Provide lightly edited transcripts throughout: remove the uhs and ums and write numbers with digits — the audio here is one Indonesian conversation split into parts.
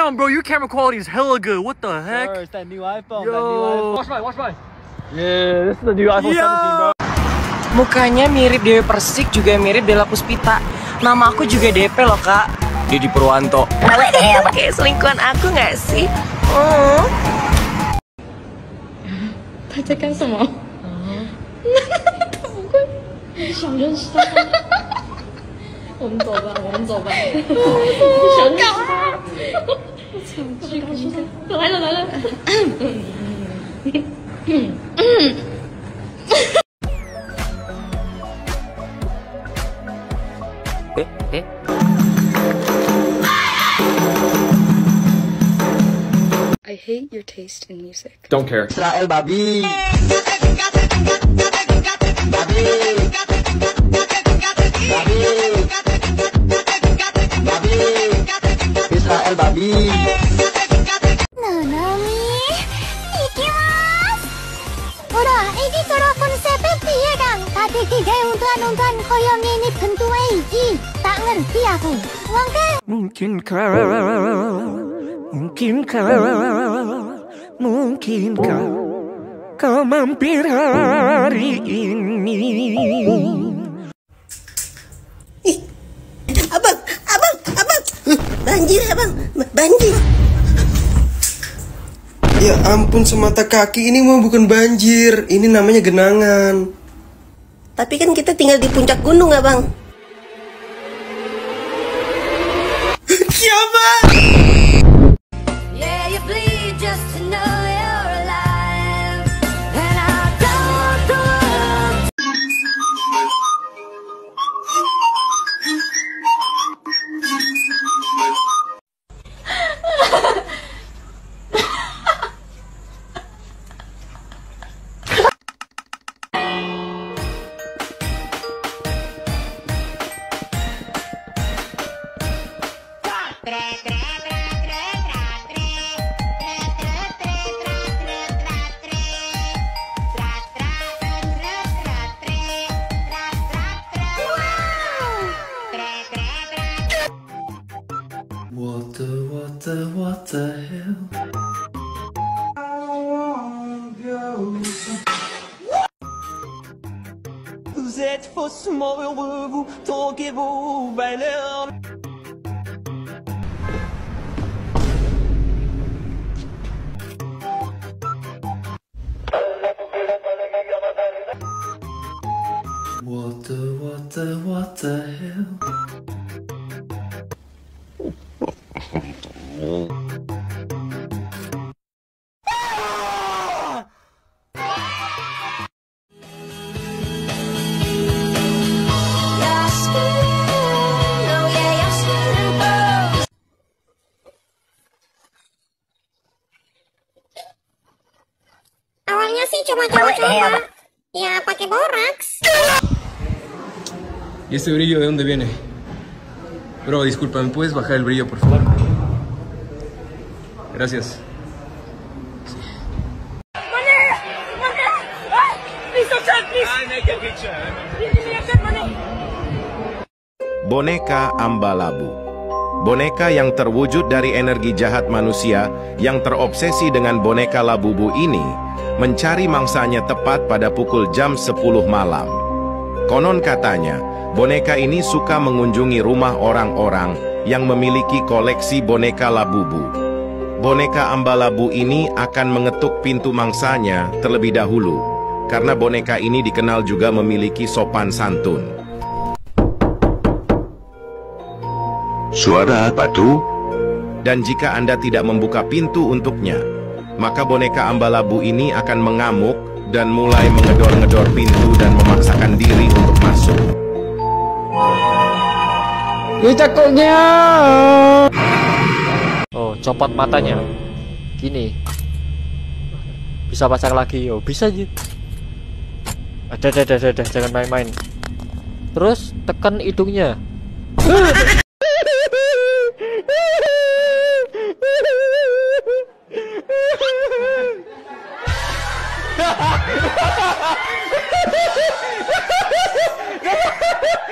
Damn, bro, your camera quality is hella good. What the heck? Sure, it's that new iPhone. Yo. That new iPhone. Watch my. Yeah, this is the new iPhone 17, bro. Mukanya mirip Dewi Persik, juga mirip Della Puspita. Nama aku juga DP loh, Kak. Dedi Purwanto. Kayak selingkuhan aku nggak sih? Oh. 他在干什么？他不会想认识他吗？我们走吧，我们走吧。想认识他？我操！去告诉他，来了来了。I hate your taste in music. Don't care. Israel babi. Israel babi. Nanami, ikimasu. Ora, iki cara konsepnya piye, Kang? Tadi digawe untuan-untuan koyo ngene bentuke iki. Tak ngerti aku. Wong ke Mungkinkah kau mampir hari ini? Abang. Banjir, Abang. Banjir. Ya ampun, semata kaki, ini mah bukan banjir, ini namanya genangan. Tapi kan kita tinggal di puncak gunung, Abang. Siapa? Yeah, you bleed just to know you're alive. And I don't want the world. What the hell? Vous êtes faussement heureux, vous, troquez-vous, valeur. What the hell? Awalnya sih cuma coba-coba. Ya pakai boraks. ¿Y este brillo de dónde viene? Bro, disculpa, ¿me puedes bajar el brillo, por favor? Gracias. Boneka Ambalabu. Boneka yang terwujud dari energi jahat manusia yang terobsesi dengan boneka Labubu ini mencari mangsanya tepat pada pukul jam 10 malam. Konon katanya, boneka ini suka mengunjungi rumah orang-orang yang memiliki koleksi boneka Labubu. Boneka Ambalabu ini akan mengetuk pintu mangsanya terlebih dahulu, karena boneka ini dikenal juga memiliki sopan santun. Suara apa tuh? Dan jika Anda tidak membuka pintu untuknya, maka boneka Ambalabu ini akan mengamuk dan mulai mengedor-ngedor pintu dan memaksakan diri untuk masuk. Cakoknya. Oh, copot matanya. Gini. Bisa pasang lagi, yo. Bisa aja. Ada, jangan main-main. Terus tekan hidungnya.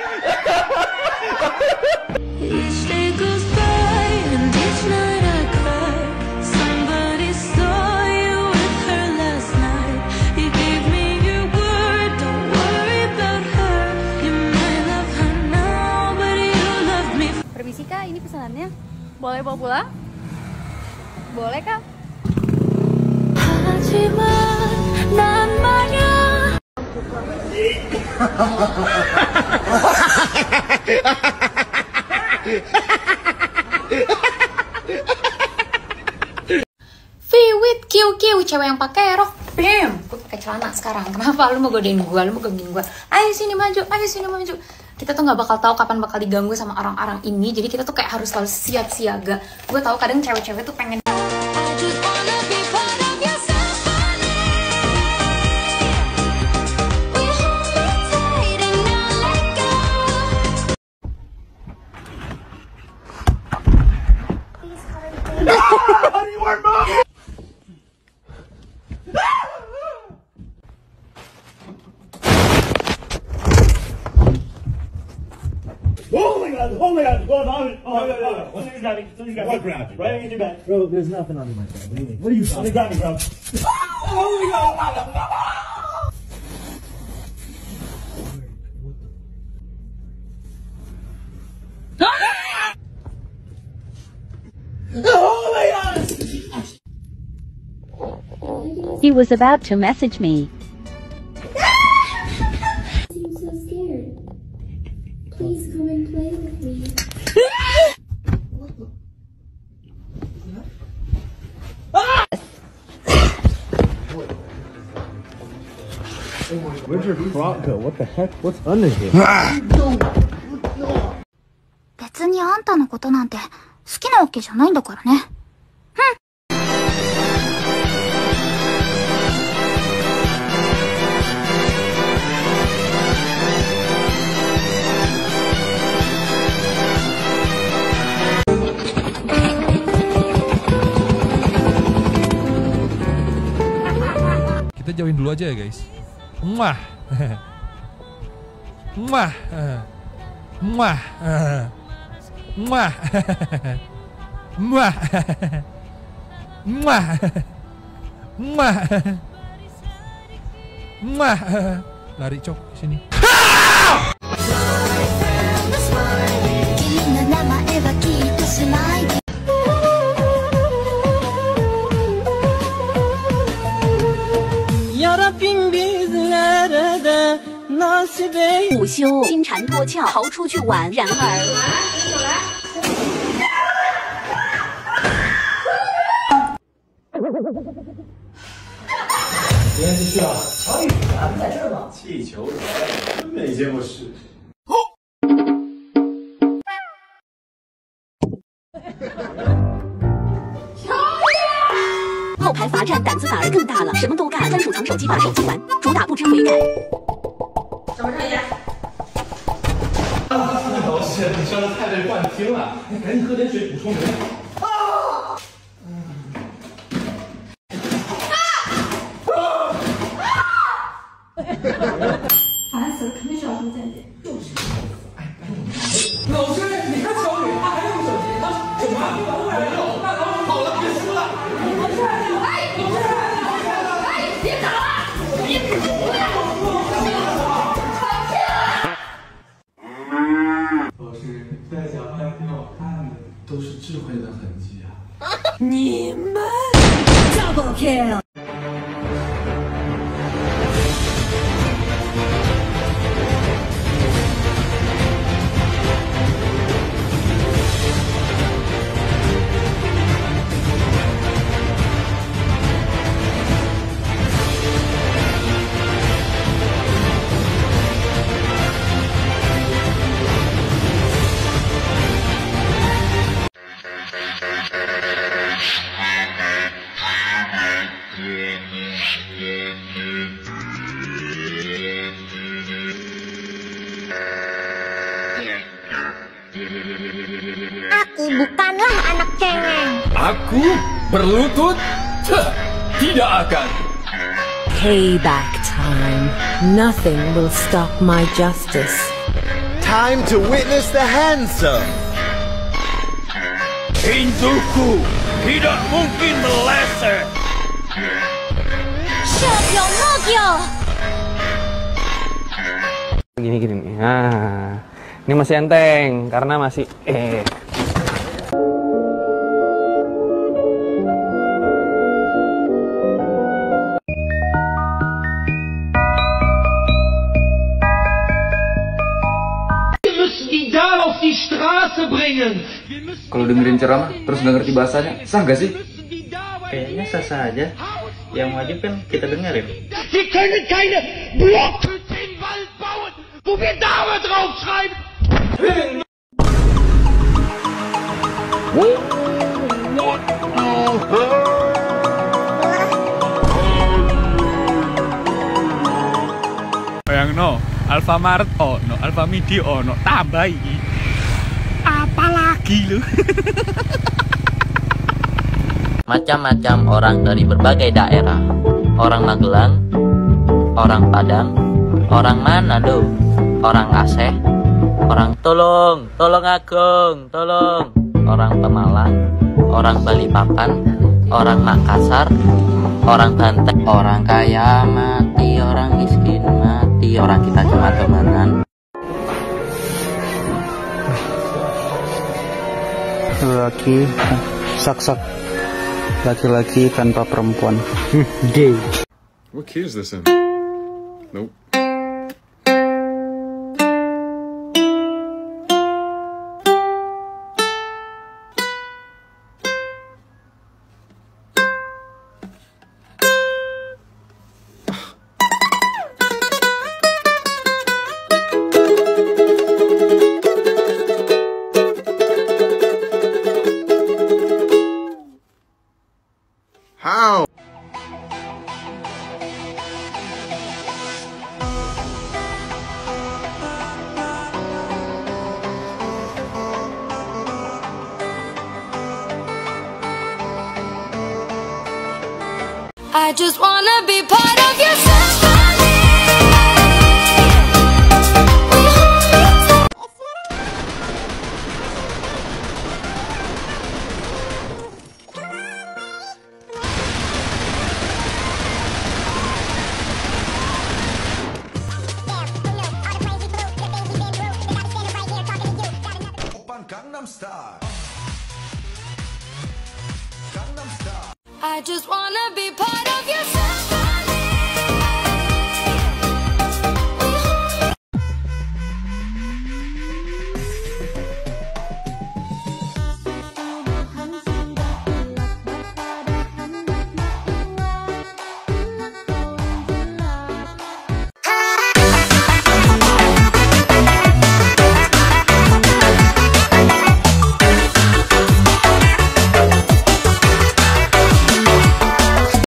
Each day goes by and each night I cry. Boleh bawa pulang? Boleh kan? Viwit kiu cewek yang pakai rok, bam, gue pakai celana sekarang. Kenapa? Lu mau godain gue, lu mau gangguin gue? Ayo sini maju, ayo sini maju. Kita tuh nggak bakal tahu kapan bakal diganggu sama orang-orang ini, jadi kita tuh kayak harus selalu siap siaga. Gue tahu kadang cewek-cewek tuh pengen. Oh my god, go on. What are you grabbing? What grabbing? Right into your back. Bro, there's nothing on my back. What are you talking about? Grabbing, bro. Oh my god. Oh my god! He was about to message me. I'm so scared. Please come and play with me. Where'd your crop go? What the heck? What's under here? 別にあんたのことなんて好きなわけじゃないんだからね。 Kita jauhin dulu aja ya guys. Muah. Muah. Muah. Muah. Muah. Muah. Muah. Muah. Lari cok sini. Ya Rabbim bizlere de nasip eyle. 午休，金蝉脱壳，逃出去玩。然而， 今天继续啊，乔宇，咱们在这儿吗？气球人，真没见过世面。 后排罚站胆子反而更大了，什么都干，专属藏手机把手机玩，主打不知悔改。 什么声音？ 老师，你上的太累幻听了，你赶紧喝点水补充能量。 烦死了，肯定是老师间谍。就是。 老师，你看小雨，他还用手机，他什么？没有，那老师跑了，别输了。 别打了！别不要！ 老师，在甲发现挺好看的，都是智慧的痕迹啊。 你们 double kill。 Aku bukanlah anak cengeng. Aku berlutut? Tidak akan. Payback time. Nothing will stop my justice. Time to witness the handsome. Pintuku tidak mungkin meleset. Gini nih. Nah, ini masih enteng karena masih auf die Straße bringen. Kalau dengerin ceramah terus nggak ngerti bahasanya, sah gak sih? Kayaknya sah-sah aja. Yang wajib kan kita dengerin. Wir können keine Blocke im Wald bauen, wo wir Dame draufschreiben. Bayangno, Alfamart ono, Alfamidi ono, tambah iki. Apalagi lu? Macam-macam orang dari berbagai daerah. Orang Magelang, orang Padang, orang Manado, orang Aceh, orang tolong Agung, tolong. Orang Pemalang, orang Balikpapan, orang Makassar, orang Banten, orang kaya mati, orang miskin mati, orang kita cuma temenan. Laki sak-sak, laki-laki tanpa perempuan. Gay. What key is this in? Nope. How? I just wanna be part of your symphony. I just wanna be part of your